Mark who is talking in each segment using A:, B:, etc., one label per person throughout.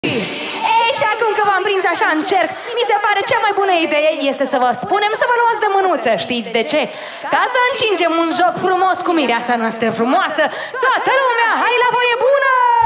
A: Ei, și acum că v-am prins așa în cerc, mi se pare cea mai bună idee este să vă spunem să vă luați de mânuță. Știți de ce? Ca să încingem un joc frumos cu mireasa noastră frumoasă. Toată lumea, hai la voie bună!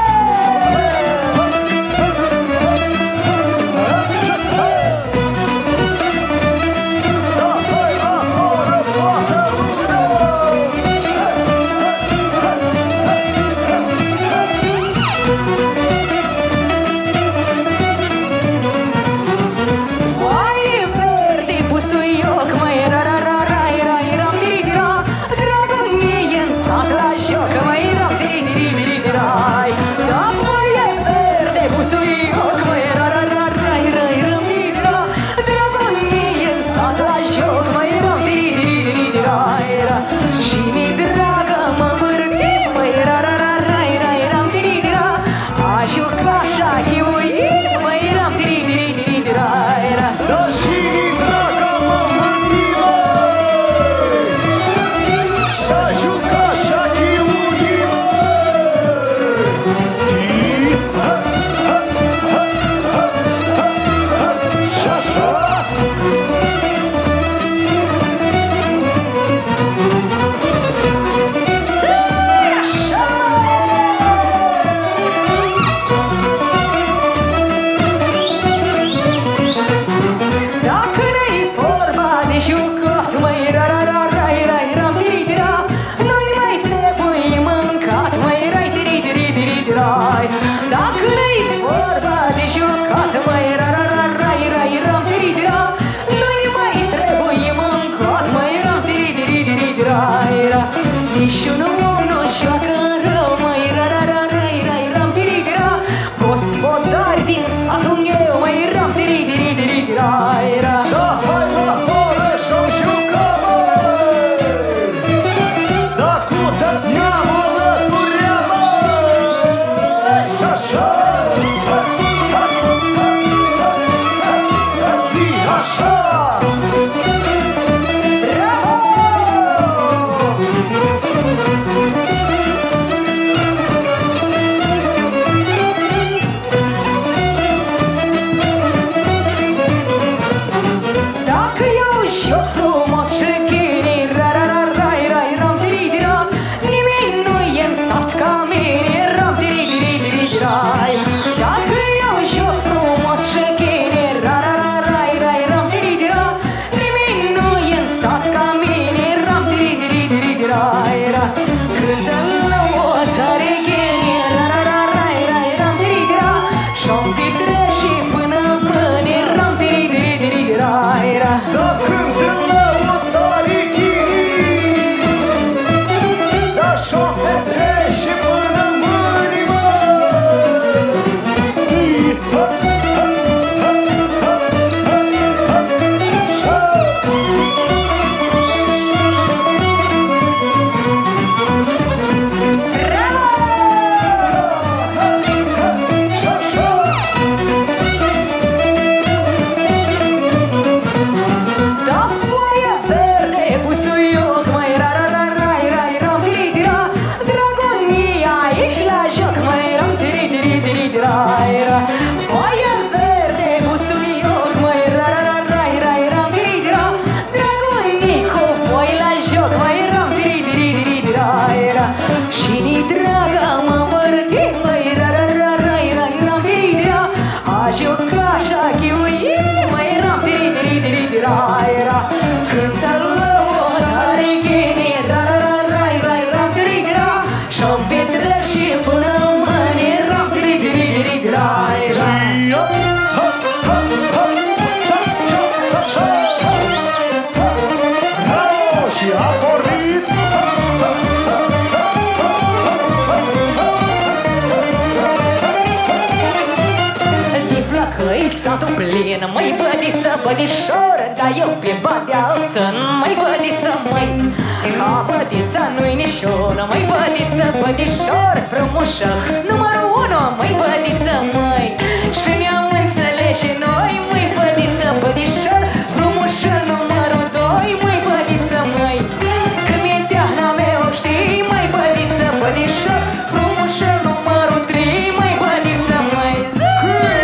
A: Măi bădiță, bădișor, dar eu pe bădealță, măi bădiță, măi, ca bădița nu-i nișoră, măi bădiță, bădișor, frumușă, numărul 1, măi bădiță, măi, și ne-am înțeles și noi, măi bădiță, bădișor, frumușă, numărul 2, măi bădiță, măi, când mi-e teahna meu, știi, măi bădiță, bădișor, frumușă, numărul 3, măi bădiță, măi, zi!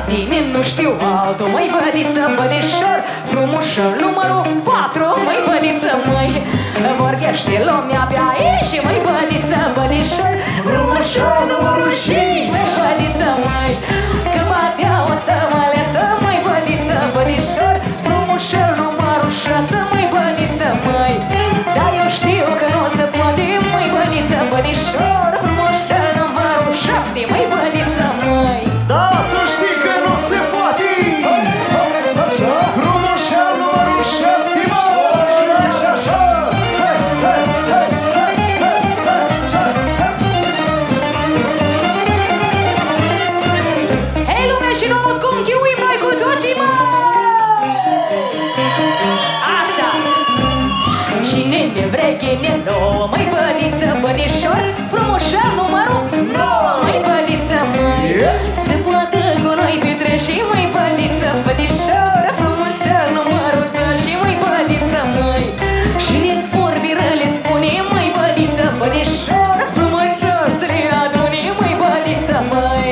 A: tine nu știu altul, măi bădiță, bădișor, frumușor numărul 4, măi bădiță, măi. Vorbește lumea pe aici, măi bădiță, bădișor, frumușor numărul 5, măi bădiță, măi. Că badea o să mă lesă, măi bădiță, bădișor, frumușor numărul 6, măi bădiță, măi. Dar eu știu că nu se poate, măi bădiță, bădișor, frumușor numărul 7, măi bădiță, măi.
B: Da, tu știi că nu se poate. Frumușor numărul 7, măi. Așa.
A: Hei lume și nu aud cum chiuim noi cu toții, mă! Așa! Și nene vreghine nouă, măi bădiță, bădișor, frumușor numărul 9, măi bădiță, măi. Se poate cu noi petreși, măi bădiță, bădișor, frumușor numărul 2 și măi bădiță, măi. Și ne vorbiră le spune, măi bădiță, bădișor, frumușor să le adune, măi bădiță, măi.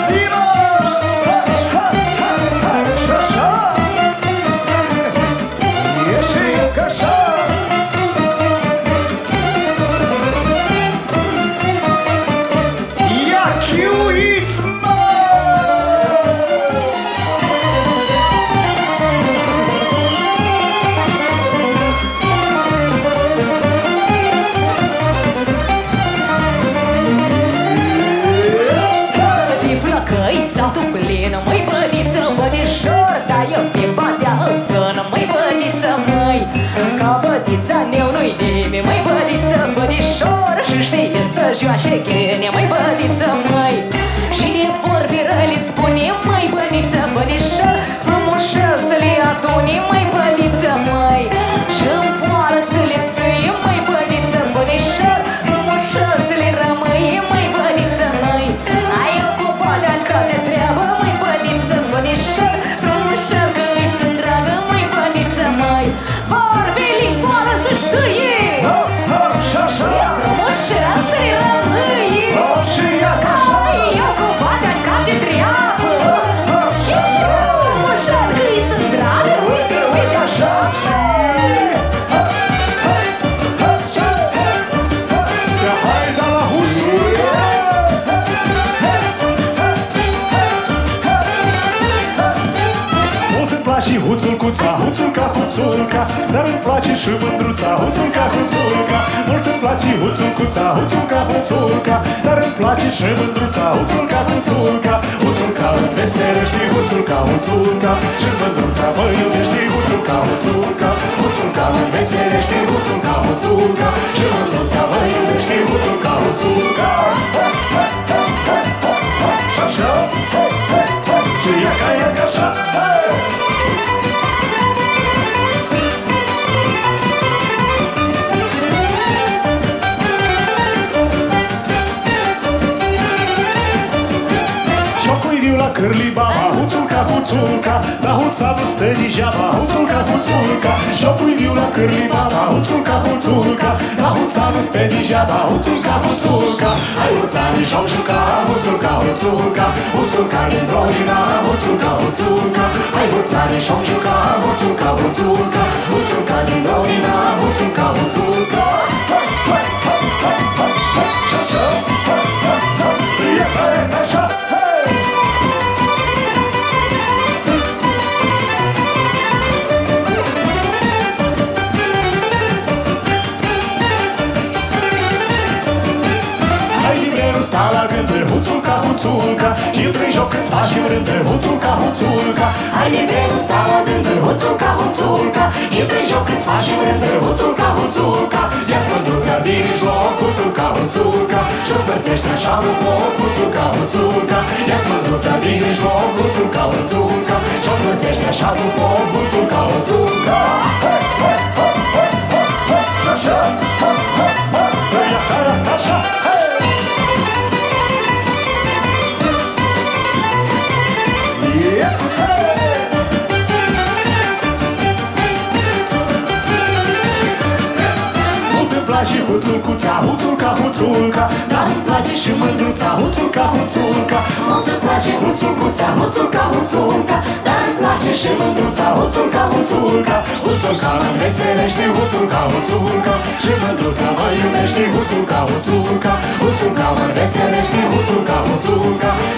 A: Satul plin, măi bădiță, bădișor, dar eu pe badea țână, măi bădiță, măi. Ca bădița neu nu-i nimi, măi bădiță, bădișor, și știe să joace grine, măi bădiță, măi. Și ne vorbiră le spune, măi bădiță, bădișor, frumușor să le adune, măi bădiță, măi. Și-mi poară să le ții, măi bădiță, bădișor, frumușor să le rămâi, măi bădiță, măi. Ai eu cu badea-n că te treabă, măi bădiță, bădișor, frumușor că îi sunt dragă, măi bădiță, măi. Vorbe limboară să știe, frumușor să-i rămâi. Ai eu cu badea-n că te treabă, frumușor că îi sunt dragă, uite, uite așa.
B: Și huțulcuța, huțulca, huțulca, dar îmi place și mândruța, huțulca, huțulca. Mult îmi place huțulcuța, huțulca, huțulca, dar îmi place și mândruța, huțulca, huțulca. Huțulca îmi veserește, huțulca, huțulca, și mândruța mă iubește, huțulca, huțulca. Huțulca îmi veserește, huțulca, huțulca, și mândruța mă iubește, huțulca, huțulca. Așa, și iaca, iaca, așa. La cârli baba, huțulca, huțulca, dar huța nu stă degeaba, huțulca, huțulca. Jocul viu la cârli baba, huțulca, huțulca, dar huța nu stă degeaba, huțulca, huțulca. Hai huța de joc juca, huțulca, huțulca, huțulca din Brolina, huțulca, huțulca. Hai huța de joc juca, huțulca, huțulca, huțulca din Brolina, huțulca, huțulca. Așa, așa. Sta la gânduri, huțulca, huțulca, intră-n joc când-ți faci rânduri, huțulca, huțulca. Hai de vremuri, sta la gânduri, huțulca, huțulca, intră-n joc când-ți faci rânduri, huțulca, huțulca. Ia-ți mândruța din joc, huțulca, huțulca, și-o părtește așa un foc, huțulca, huțulca. Ia-ți mândruța din joc, huțulca, huțulca, și-o părtește așa un foc, huțulca, huțulca. Așa, așa, place huțulcuța, huțulca, huțulca, dar îmi place și mândruța, huțulca, huțulca. Mult îmi place
A: place huțulcuța, huțulca, huțulca, dar îmi place și mândruța, huțulca, huțulca. Huțulca mă veselește, huțulca, huțulca, și mândruța mă iubește, huțulca, huțulca. Huțulca mă veselește, huțulca, huțulca,